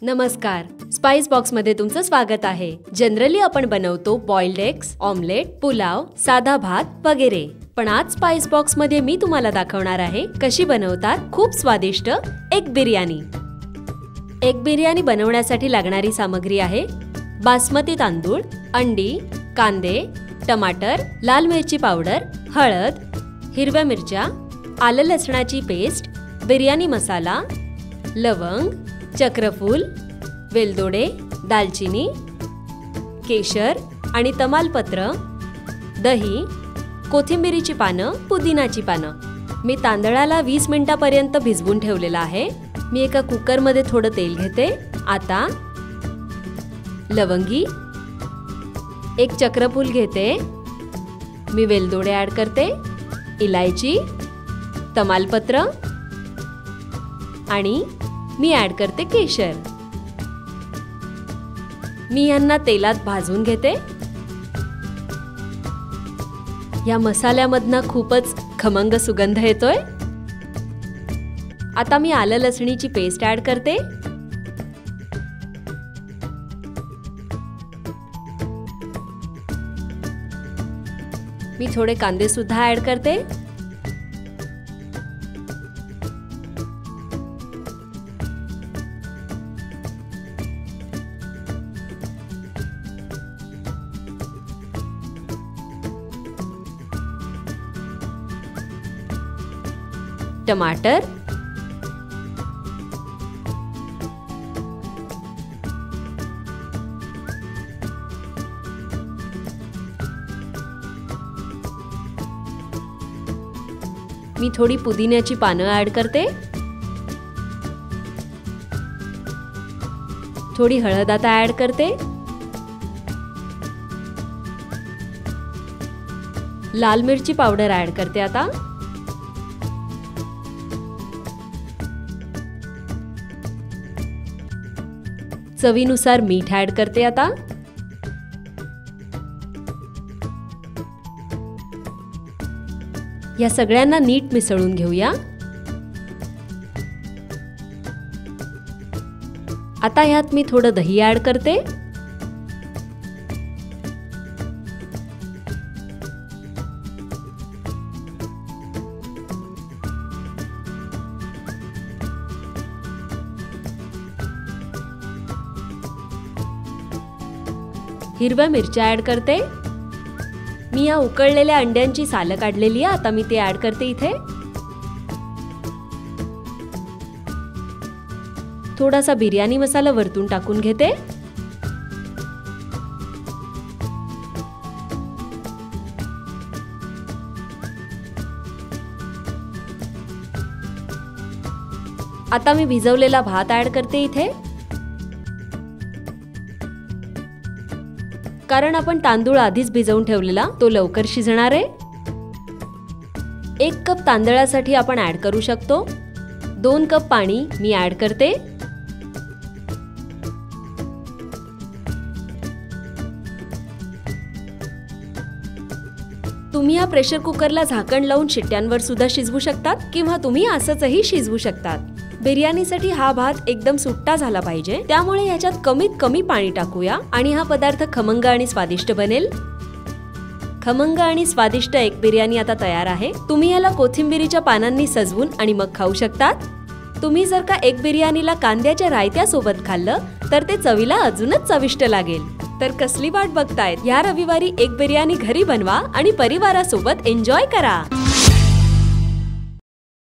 नमस्कार, spice box मध्ये तुमचं स्वागत आहे। जनरली आपण बनवतो बॉइल्ड एग्स, ऑमलेट, पुलाव, साधा भात वगैरे। पण आज स्पाइस बॉक्स मध्ये मी तुम्हाला दाखवणार आहे कशी बनवतात खूप स्वादिष्ट एग बिर्याणी। एग बिर्याणी बनवण्यासाठी लागणारी सामग्री आहे बासमती तांदूळ, अंडी, कांदे, टमाटर, लाल मिरची पावडर, हळद, हिरव्या मिरच्या, आलं लसणाची पेस्ट, बिर्याणी मसाला, लवंग, चक्रफूल, वेलदोडे, दालचिनी, केशर आणि तमालपत्र, दही, कोथिंबीरीची पानं, पुदिनाची पानं। मी तांदळाला 20 मिनिटांपर्यंत भिजवून ठेवलेला आहे। मी एका कुकर मध्ये थोडं तेल घेते। आता लवंगी, एक चक्रफूल घेते, मी वेलदोडे ऍड करते, इलायची, तमालपत्र आणि मी ऍड करते केशर। मी यांना तेलात भाजून घेते। या मसाल्यामधनं खूपच खमंग सुगंध येतोय। आता मी आलं लसणीची पेस्ट ऍड करते। मी थोडे कांदे सुद्धा ऍड करते। टमाटर, मी थोडी पुदिन्याची पानं ऍड करते। थोडी हळद आता ऍड करते। लाल मिरची पावडर ऍड करते आता। चवीनुसार मीठ ऍड करते आता। या सगळ्यांना नीट मिसळून घेऊया। आता ह्यात मी थोडं दही ऍड करते। हिरव्या मिरच्या ऍड करते। मी या उकळलेल्या अंड्यांची सालं काढलेली आहे, आता मी ते ऍड करते इथे। थोडासा बिर्याणी मसाला वरतून टाकून घेते। आता मी भिजवलेला भात ऍड करते इथे। कारण आपण तांदूळ आधीच भिजवून ठेवलेला, तो लवकर शिजणार आहे। 1 कप तांदळासाठी आपण ऍड करू शकतो 2 कप पाणी मी ऍड करते। तुम्ही या प्रेशर कुकरला झाकण लावून शिट्ट्यांवर सुद्धा शिजवू शकतात किंवा तुम्ही असंचही शिजवू शकतात। बिर्याणीसाठी हा भात एकदम सुट्टा झाला पाहिजे, त्यामुळे ह्याच्यात कमीत कमी पाणी टाकूया आणि हा पदार्थ खमंग आणि स्वादिष्ट बनेल। खमंग आणि स्वादिष्ट एग बिर्याणी आता तयार आहे। तुम्ही याला कोथिंबीरीच्या पानांनी सजवून आणि मग खाऊ शकतात। तुम्ही जर का एग बिर्याणीला कांद्याच्या रायत्या सोबत खाल्लं तर ते चवीला अजूनच चविष्ट लागेल। तर कसली वाट बघतायत? या रविवारी एग बिर्याणी घरी बनवा आणि परिवारासोबत एन्जॉय करा।